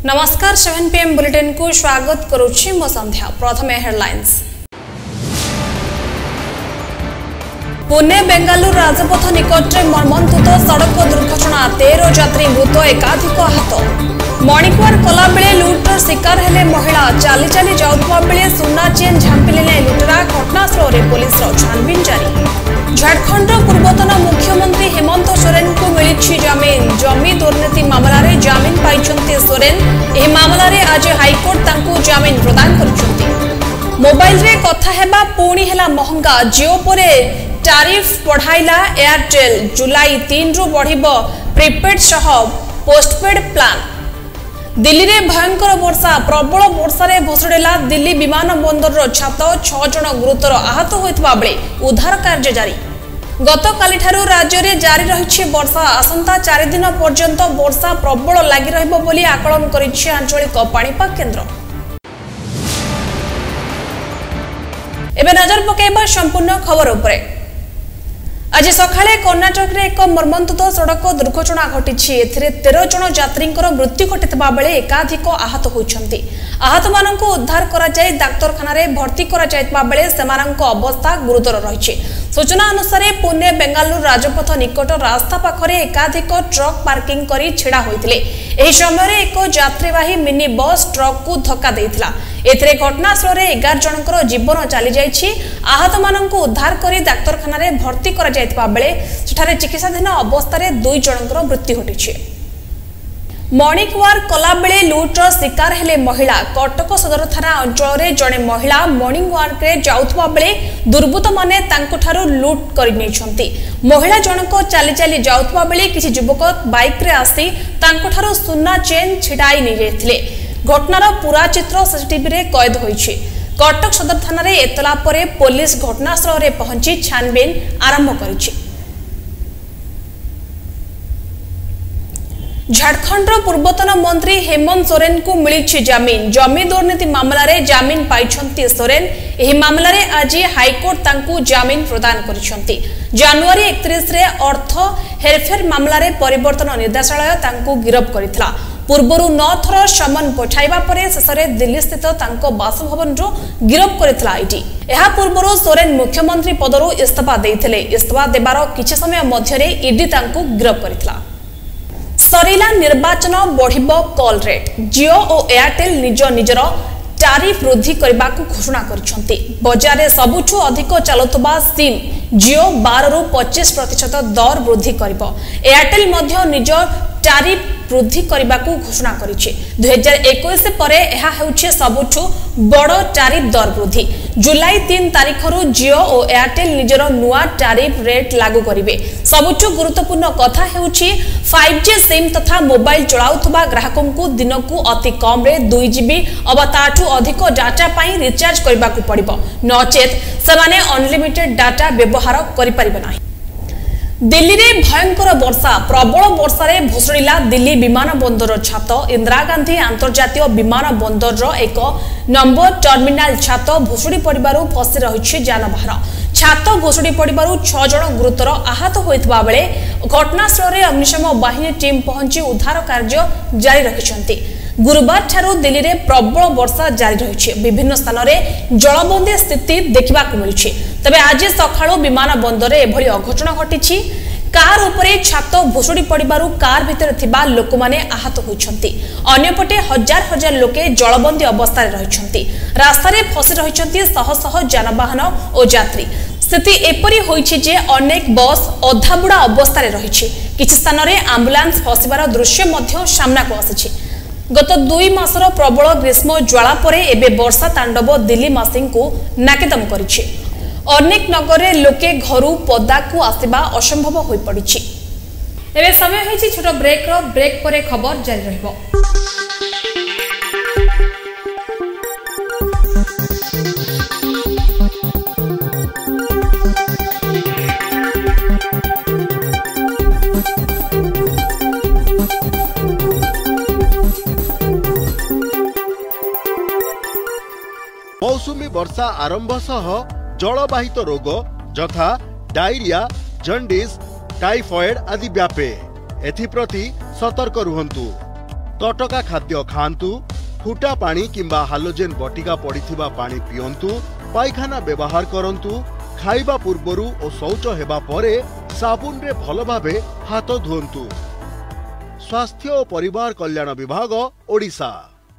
नमस्कार 7 PM bulletin को स्वागत करुछि मो संध्या। प्रथमे हेडलाइंस। पुणे बेंगालुरु राजपथ निकट में मर्मन्तुद सड़क दुर्घटना 13 यात्री मृत एकाधिक आहत। मणिपुर कला बेले लुटर शिकार हेले महिला चाली चाली जाउथबा बेले सुना चेन झांपिले लुटेरा घटनास्थल में पुलिस छानबीन जारी। झारखंड पूर्वतन मुख्यमंत्री हेमंत सोरेन को मिली जमीन जमी दुर्नीति मामला रे जमीन पाइछन्ति सोरेन। एही मामला रे आज हाईकोर्ट तांको जमीन प्रदान करछन्ति। मोबाइल रे कथा हेबा पुणी हेला महंगा। जियो परे टैरिफ बढ़ाइला एयरटेल। जुलाई 3 रु बढ़िबो प्रीपेड सह पोस्टपेड प्लान। दिल्ली रे भयंकर वर्षा प्रबल वर्षा रे भसड़ेला दिल्ली विमान बंदर छात 6 जन गुरुतर आहत होइतबा बेले उद्धार कार्य जारी। गतकाली ठारू राज्य रे जारी रहिछि वर्षा। आसंता 4 दिन पर्यंत वर्षा प्रबल लागि रहइबो बोली आकलन करिछि आंचलिक पाणीपाग केन्द्र। एबे नजर पकेबा संपूर्ण खबर उपरे। आज सकाळे कर्णाटक रे एक मर्मन्तुद सड़क दुर्घटना घटिछि। एथिरे 13 जन यात्रींकर मृत्यु घटितबा बेले एकाधिक आहत होइछन्ति। आहत माननको उद्धार करा जाय डाक्तरखाना रे भर्ती करा जायतबा बेले सेमानଙ୍କ अवस्था गुरुतर रहिछि। सूचना अनुसार पुणे बेंगालुरु राजपथ निकट रास्ता पाखरे एकाधिक ट्रक पार्किंग करी छिड़ा होइतिले। एही समय रे एक यात्रीवाही मिनी बस ट्रक को धक्का देइतिला। एथिरे घटनास्थल रे 11 जनकर जीवन चली जाइछि। आहत माननको उद्धार करी डाक्तरखाना रे भर्ती करा जायतबा बेले सेठारे चिकित्साधीन अवस्था रे 2 जनकर मृत्यु घटिछि। मणिपुर कला बेले लुटर शिकार हेले महिला। कटक सदर थाना अंचल रे जणे महिला मॉर्निंग वॉक रे जाउथबा बेले दुर्बृत्त माने तांको ठारू लूट करि नेछन्ति। महिला जनक चाली चाली जाउथबा बेले किछि युवक बाइक रे आसी तांको ठारू सुना चेन छिडाई नै जेथिले। घटनार पूरा चित्र सीसीटीवी रे कैद होइछि। कटक सदर थाना रे एतला परे पुलिस घटनास्थल रे पहुंची छानबीन आरंभ करिछि। झारखंड पूर्वतन मंत्री हेमंत सोरेन को मिली जमीन जमी दुर्नीति मामला रे जमीन पाइछन्ति सोरेन। एही मामला रे आज हाईकोर्ट तांको जमीन प्रदान करिछन्ति। जनवरी 31 रे अर्थ हेरफेर मामला रे परिवर्तन निर्देशालय तांको गिरफ करितला। पूर्वरु 9 थर समन पठाइबा परे शेषरे दिल्ली स्थित तांको बासभवन रो गिरफ करितला आईटी। एहा पूर्वरु सोरेन मुख्यमंत्री पदरु इस्तीफा देइथिले। इस्तीफा देबार किछि समय मध्य रे ईडी तांको गिरफ करितला। सरिला निर्वाचन बढ़िबो कॉल रेट। जियो और एयरटेल निजर टैरिफ वृद्धि करने को घोषणा करिसंती। बजार में सबुठु अधिक चलुवा सिम जियो 12 रु 25% दर वृद्धि करिबो। एयरटेल मध्य निज टैरिफ वृद्धि करने को घोषणा करिछि। 2021 परे एहा हेउछि सबुठु बड़ टैरिफ दर वृद्धि। जुलाई 3 तारिख रु जियो और एयरटेल निजर नुआ टैरिफ रेट लागू करिवे। सबुठु गुरुत्वपूर्ण कथा हेउछि 5G सिम तथा मोबाइल चलाउथबा ग्राहकों को दिन को अति कम रे 2 GB अबा ताठु अधिक डाटा पाई रिचार्ज करबा को पड़िबो। नचेत सेमाने अनलिमिटेड डाटा व्यवहार करि परिबे नाही। दिल्ली रे भयंकर वर्षा प्रबल वर्षा रे भसड़िला दिल्ली विमान बंदर छात। इंदिरा गांधी अंतर्जातीय विमान बंदर एक नंबर टर्मिनाल छात भसड़ी पड़िबारु फसी रहिछि जानबाहन। छात भसड़ी पड़िबारु 6 जन गुरुतर आहत होइतबा बेले घटनास्थल रे अग्निशम बाहिनी टीम पहुंची उद्धार कार्य जारी रखिछन्ति। गुरुवार ठारू दिल्ली रे प्रबल वर्षा जारी रहिछि। विभिन्न स्थान रे जलबंदी स्थिति देखिबा को मिलछि। तबे आज सकाळो विमान बंदर रे एभली अघटना घटिछि। कार उपरे छात भुसुड़ी पड़िबारु कार भितर थिबा लोक माने आहत होइछन्ति। अन्यपटे हजार हजार लोके जलबंदी अवस्था रे रहिछन्ति। रास्ता रे फसी रहिछन्ति शह शह जानबाहन और यात्री। स्थिति एपरी होइछि जे अनेक बस अधाबुड़ा अवस्था रे रहिछि। किछि स्थान रे एम्बुलेंस फसिबार दृश्य मध्य सामना को आसिछि। गत 2 मासर प्रबल ग्रीष्म ज्वाला परे एबे वर्षा तांडव दिल्ली मासिंग को नाकेदम करिछि। अनेक नगर लोके घरू पदा को आसिबा असंभव होई पड़िछि। एबे समय होइछि छोट ब्रेक परे खबर जारी रहबो। मौसुमी वर्षा आरंभ सह जलवाहित रोग यथा डायरिया जंडिस टाइफॉइड आदि व्यापे। एथिप्रति सतर्क रुहंतु। तटका खाद्य खांतु, फुटा पानी किंबा हालोजेन बटिका पड़िथिबा पानी पियंतु, पायखाना व्यवहार करंतु, खाइबा पूर्वरु और शौच हेबा परे साबुन रे भल भाबे हाथ धुअंतु। स्वास्थ्य और परिवार कल्याण विभाग, ओडिशा।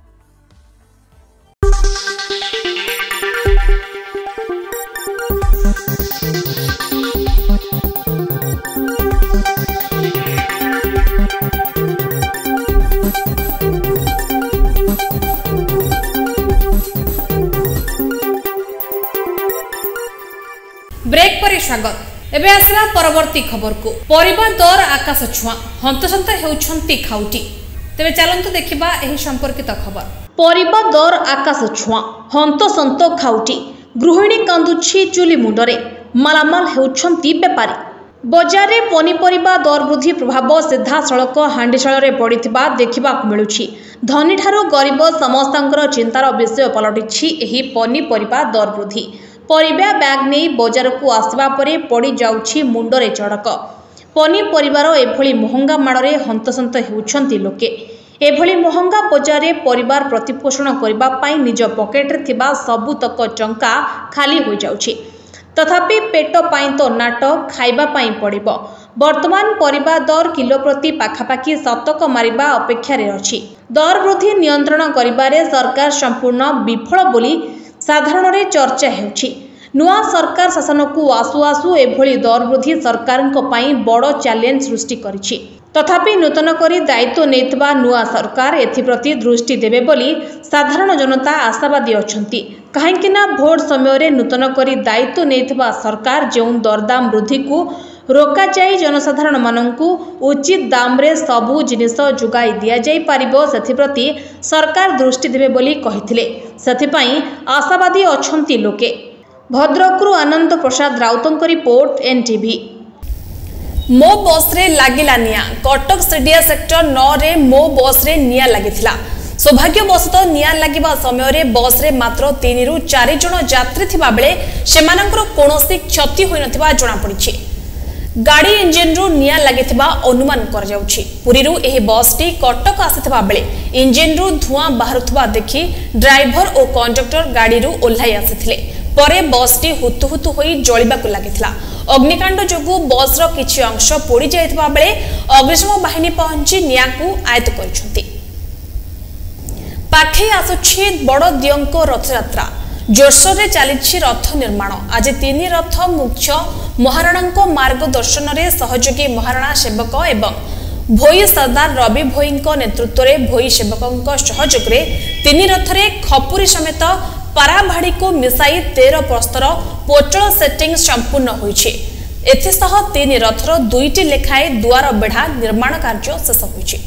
ब्रेक पर स्वागत। एबे आसला परवर्ती खबर को। परिबा दर आकाश छुआ, हंतसंत हेउछंती खाउटी। तेबे चलंतु देखिबा एही संपर्कित खबर। परिबा दर आकाश छुआ, हंतसंत खाउटी। गृहिणी कांदुछि चुली मुंडरे, मालामाल हेउछंती बेपारी। बजार रे पनीपरिबा दर वृद्धि प्रभाव सीधा सड़क हांडीशाल रे पड़िथिबा देखिबा मिलुछि। धनी ठारो गरीब समस्तंकर चिंतार विषय पलटिछि एही पनीपरिबा दर वृद्धि। परिबा बैग नहीं बजार को आसवा परे पड़ी जाउछि मुंडरे चड़क। पनीपरिबार एभली महंगा माड़े हंतसंत हेउछंती लोके। एभली महंगा बजार रे परिवार प्रतिपोषण करबा पई निज पॉकेट रे थिबा सबुतक टंका खाली हो जाउछि। तथापि पेट पाई तो नाट खाइबा पाई पड़िबो। वर्तमान परिबा दर किलो प्रति पाखापाखि शतक मारिबा अपेक्षा रे अछि। दर वृद्धि नियंत्रण करिबारे सरकार संपूर्ण विफल बोली साधारण रे चर्चा हेउछि। नुआ सरकार शासन को आसु आसु एभली दर वृद्धि सरकार बड़ चैलेंज सृष्टि करिछि। तथापि नूतन करी दायित्व नेतबा नुआ सरकार एथिप्रति दृष्टि देबे बोली साधारण जनता आशावादी अछंती। काहेकिना भोट समय रे नूतन करी दायित्व नेतबा सरकार जो दरदाम वृद्धि को रोका जाई जनसाधारण माननकु उचित दाम रे सबु जिनिस जुगाई दिया जाई पारिबो सेथिप्रति सरकार दृष्टि देबे बोली कहिथिले। सेथिपई आशावादी अछंती लोके। भद्रकरू आनंद प्रसाद राउतंक रिपोर्ट, एनटीवी। मो बस रे लागिला निया। कटक सीडीए सेक्टर 9 रे मो बस रे निया लागिथिला। सौभाग्यवशतः निया लागिबा समय रे बस रे मात्र 3 रु 4 जण यात्री थिबा बेले सेमानकर कोनोसी क्षति होई नथिबा जणा पड़िछि। गाड़ी इंजिन रु निया लागिथिबा अनुमान कर जाउछि। पुरी रु एही बस टी कटक आसिथिबा बेले इंजिन रु धुआं बाहरुथिबा देखि ड्राइवर और कंडक्टर गाड़ी रु ओल्हाई आसिथिले। परे बस टी हुतु हुतु होई जळिबाकु लागिथिला। अग्निकांड जोगु बस रो किछि अंश पोड़ी जायथिबा बेले अग्निशम बाहिनी पहुंची नियाकु आयत्त करिसंती। पाखे आसुछि बड़ दियंको रथयात्रा। जोरसोर रे चलिछि रथ निर्माण। आज 3 रथ मुख्य महाराणा मार्गदर्शन रे सहयोगी महाराणा सेवक एवं भोई सरदार रवि भोई नेतृत्व रे भोई सेवकों सहयोग रे 3 रथ रे खपुरी समेत पाराभाड़ी को मिसाई 13 प्रस्तर पोटल सेटिंग संपूर्ण होइछि। एथिसह 3 रथर 2टी लेखाए दुआर बेढ़ा निर्माण कार्य शेष होइछि।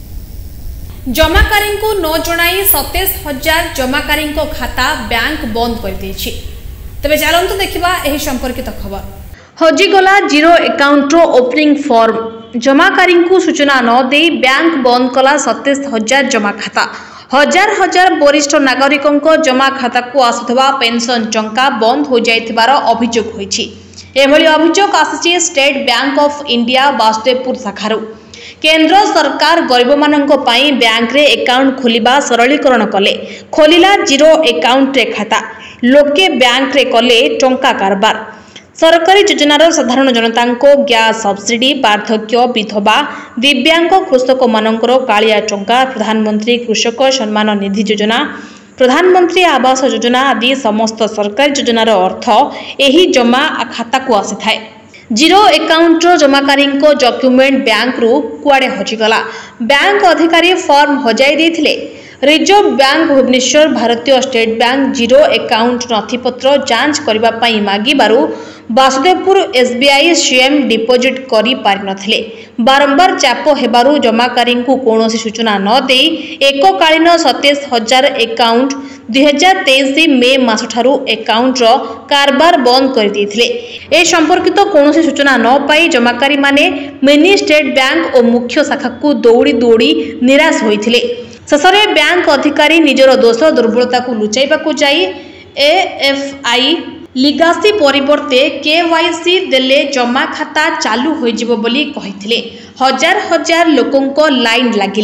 जमाकारी को न जणाई 27,000 जमाकारी खाता बैंक बंद कर देछि। तबे चलंतु देखिबा एही संपर्कित खबर। हजिगला जीरो अकाउंट ओपनिंग फॉर्म। जमाकारी को सूचना न दे बैंक बंद कला 27,000 जमा खाता। हजार हजार वरिष्ठ नागरिकों जमा खाता को आसुथबा पेंशन टंका बंद हो जाइथिबार अभियोग होइछि। एभली अभियोग आसिछि State Bank of India Basudevpur शाखारु। केंद्र सरकार गरीब मानंको पाई बैंक रे अकाउंट खोलिबा सरलीकरण कले। खोलिला जीरो अकाउंट रे खाता। लोके बैंक रे कले टंका कारबार। सरकारी योजनार साधारण जनता को गैस सब्सिडी, वार्धक्य, विधवा, दिव्यांग कृषक मानकर कालिया टंका, प्रधानमंत्री कृषक सम्मान निधि योजना, प्रधानमंत्री आवास योजना आदि समस्त सरकारी योजनार अर्थ एही जमा खाता को आसी थाए। जीरो अकाउंट जमाकारी डॉक्यूमेंट बैंक रु कुआडे हजिगला। बैंक अधिकारी फॉर्म हजाई देथिले। रिजर्व बैंक भुवनेश्वर भारतीय स्टेट बैंक जीरो अकाउंट नथिपत्र जांच करबा पई मागिबारु वासुदेवपुर एसबीआई सीएम डिपोजिट करी पारि नथिले। बारंबार चाप हेबारु जमाकारी को कोनोसी सूचना न दे एककालीन 27,000 अकाउंट 2023 मे मास ठारू अकाउंट रो कारबार बंद कर देथिले। ए संपर्कित कोनोसी सूचना न पाई जमाकारी माने मिनी स्टेट बैंक और मुख्य शाखा को दौड़ी दौड़ी निराश होइथिले। शेषरे बैंक अधिकारी निजर दोष दुर्बलता को लुचाइबा को जाई एएफआई लिगासी परिवर्ते केवाईसी देले जमा खाता चालू होइजिबो बोली कहिथिले। हजार हजार लोकंको लाइन लागिला।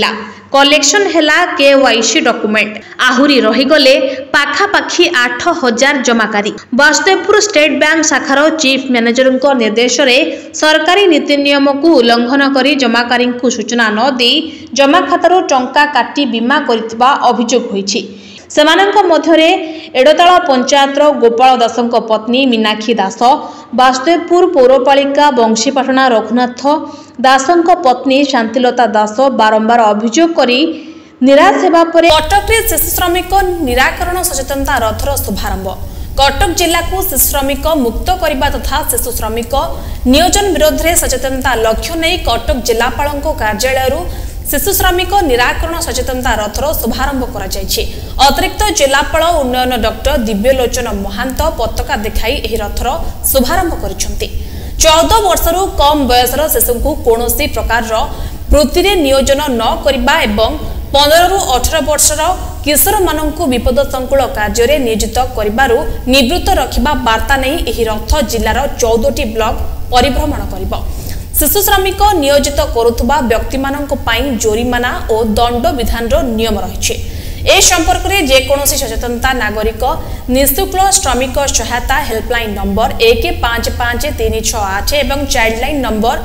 कलेक्शन हैला केवाईसी डॉक्यूमेंट आहुरी रहीगले पाखापाखी 8000 जमाकारी। वासुदेवपुर स्टेट बैंक शाखार चीफ मैनेजर निर्देश में सरकारी नीति नियम को उल्लंघन कर जमाकारी सूचना न दे जमा खातार टंका काटी बीमा करिथिबा अभियोग होईछि। सेमानंक मध्यरे एडताल पंचायतर गोपाल दासंक पत्नी मीनाक्षी दास, वासुदेवपुर पौरपालिका बंशीपाटना रघुनाथ दासंक पत्नी शांतिलता दास बारंबार अभियोग करी निराश हेबा परे कटक रे शिशु श्रमिक निराकरण सचेतनता रथर शुभारंभ। कटक जिला को शिशु श्रमिक मुक्त करने तथा शिशु श्रमिक नियोजन विरोध में सचेतनता लक्ष्य नहीं कटक जिलापाल कार्यालय शिशु श्रमिक निराकरण सचेतनता रथर शुभारंभ करा जायछि। अतिरिक्त जिलापाल उन्नयन डॉक्टर दिव्यलोचन महांत पताका देखाई एही रथर शुभारंभ करिसंति। 14 वर्षरू कम बयसर शिशु कौनसी प्रकार वृत्ति रे नियोजन न करिबा एवं 15 ରୁ 18 वर्षर किशोर माननकु विपद संकुल कार्य रे नियोजित करिबारु निवृत्त रखिबा वार्ता नहीं एही रथ जिल्लार 14टी ब्लॉक परिभ्रमण करिबो। शिशु श्रमिक नियोजित करुथुबा व्यक्ति माननकु पाई जोरिमाना और दंड विधान नियम रहिछि। ए संपर्क में जेकोसी सचेतनता नागरिक निःशुल्क श्रमिक सहायता हेल्पलाइन नंबर 155368 एवं चाइल्डलाइन नंबर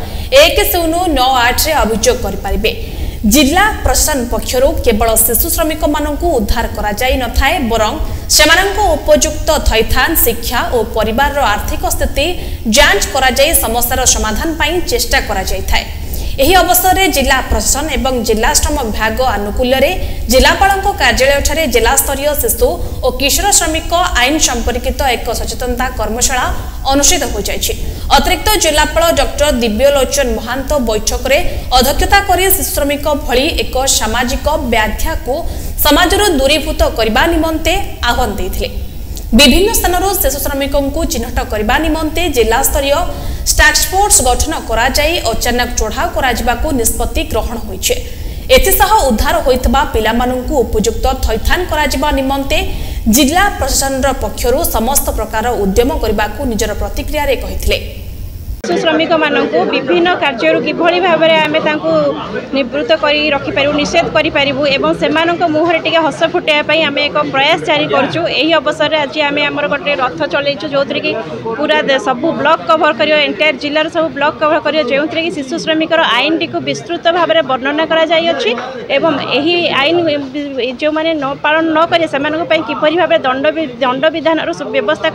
1098 अभियोग करिपारिबे। जिला प्रशासन पक्षरु केवल शिशु श्रमिक माननकु उद्धार करा जाई न थाए बरं सेमानंको उपयुक्त थैथान शिक्षा और परिवार आर्थिक स्थिति जांच करा जाई समस्यार समाधान पाई चेष्टा करा जाई थाए। एही अवसर में जिला प्रशासन एवं जिला श्रम विभाग आनुकूल्य रे जिलापालक कार्यालय ठारे जिला स्तरीय शिशु और किशोर श्रमिक आईन संपर्कित एक सचेतनता कर्मशाला अनुष्ठित हो जायछि। अतिरिक्त जिलापाल डॉक्टर दिव्यलोचन महांत बैठक में अध्यक्षता करी शिशु श्रमिक भली एक सामाजिक व्याध्या को समाजरू दूरीभूत करबा निमंते आह्वान देथिले। विभिन्न स्थानरू शिशु श्रमिकों को चिन्हट करबा निमंते जिला स्तरीय टास्क फोर्स गठन करा जाई अचानक चढ़ाव करा जिबाकू निष्पत्ति ग्रहण होइछे। एथिसह उद्धार होइतबा पिलामानंकु उपयुक्त थैथान करा जिबा निमंते जिला प्रशासन पक्षरु समस्त प्रकार उद्यम करबाकू निजर प्रतिक्रिया रे कहिथिले। शिशु श्रमिक मानक विभिन्न कार्य किभली भाव में आम निवृत्त कर रखिपारू निषेध करूँ एवं से मुहर टे हस फुटाई आम एक प्रयास जारी करूँ। यही अवसर में आज आम आमर गोटे रथ चलू जो कि पूरा सब ब्लॉक कभर कर एंटायर जिलार सब ब्लॉक कभर कर जो कि शिशु श्रमिक आईन टी विस्तृत भाव में वर्णना एवं यही आईन जो मैंने न पालन न करें से किपरि भाव दंड विधान व्यवस्था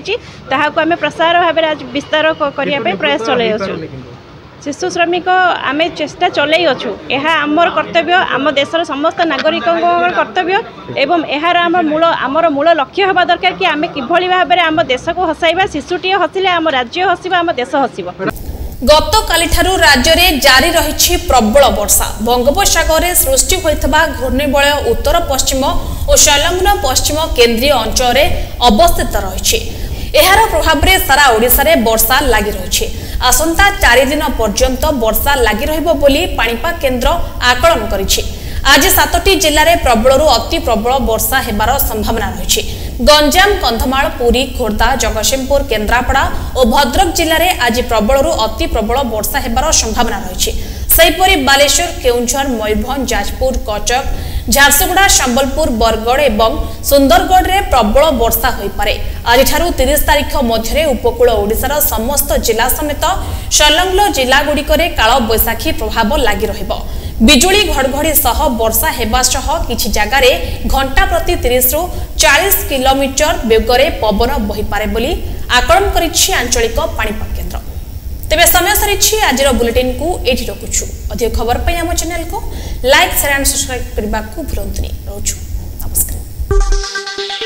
करें प्रसार भाव में आज विस्तार करने प्रयास चलू। शिशु श्रमिक आम चेष्टा चलू यह आमर कर्तव्य आम देशर समस्त नागरिक कर्तव्य एवं यार आमर मूल लक्ष्य होगा दरकार कि आम किभली भाव में आम देश को हसाइबा। शिशुटी हसिले आम राज्य हसिबा आम देश हसिब। गतकाली ठारू राज्य में जारी रही प्रबल वर्षा। बंगोपसागर में सृष्टि होता घूर्णिबलय उत्तर पश्चिम और संलग्न पश्चिम केन्द्रीय अंचल में अवस्थित रही। एहार प्रभाव में सारा ओडिशा रे वर्षा लगी रही। आसंता 4 दिन पर्यंत वर्षा लगी रहिबो बोली पाणीपाग केन्द्र आकलन करिछि। आज 7टी जिले में प्रबलरू अति प्रबल वर्षा हेबार संभावना रही। गंजाम, कंधमाल, पुरी, खोर्धा, जगतसिंहपुर, केन्द्रापड़ा और भद्रक जिले में आज प्रबलरू अति प्रबल वर्षा हेबार संभावना रही। सेहीपरि बालेश्वर, केउंझर, मयूरभंज, जाजपुर, कटक, झारसुगुड़ा, संबलपुर, बरगड़ एवं सुंदरगढ़ में प्रबल वर्षा हो पारे। आज 30 तारीख मध्य उपकूल ओडिशार समस्त जिला समेत संलग्न जिलागुड़िक काल बैशाखी प्रभाव लगी रहिबो। बिजुली घड़घड़ी सह वर्षा हेबा सह किछि जगह रे घंटा प्रति 30 ରୁ 40 किलोमीटर बेगरे पवन बही पारे बोली आकलन करिछि आंचलिक पाणीपाग केन्द्र। तेबे समय सरिछि आजिर बुलेटिन को एठी रखुछु। अधिक खबर पई हम चैनल को लाइक शेयर एंड सब्सक्राइब करबा को भूलंतनी रहउछु। नमस्कार।